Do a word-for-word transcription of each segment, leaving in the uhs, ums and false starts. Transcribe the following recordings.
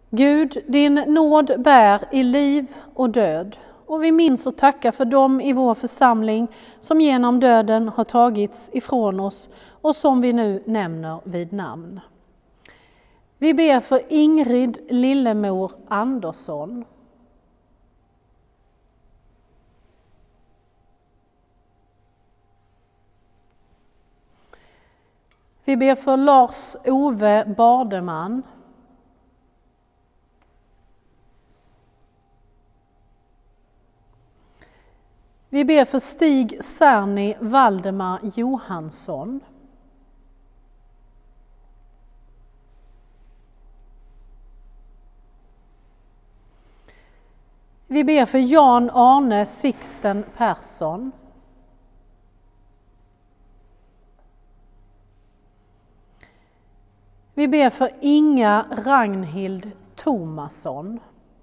Gud, din nåd bär i liv och död, och vi minns och tackar för dem i vår församling som genom döden har tagits ifrån oss och som vi nu nämner vid namn. Vi ber för Ingrid Lillemor Andersson. Vi ber för Lars-Ove Bardeman. Vi ber för Stig Cerny Valdemar Johansson. Vi ber för Jan Arne Sixten Persson. Vi ber för Inga Ragnhild Tomasson.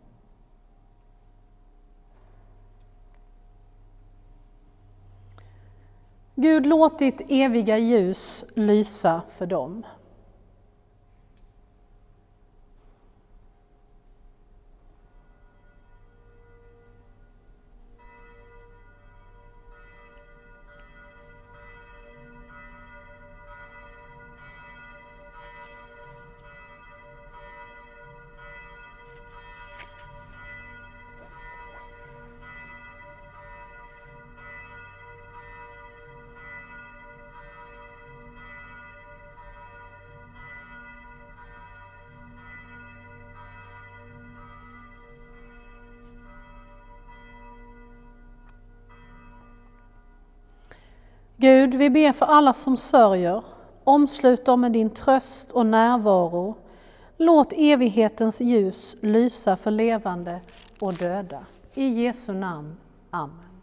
Gud, låt ditt eviga ljus lysa för dem. Gud, vi ber för alla som sörjer, omslut dem med din tröst och närvaro. Låt evighetens ljus lysa för levande och döda. I Jesu namn. Amen.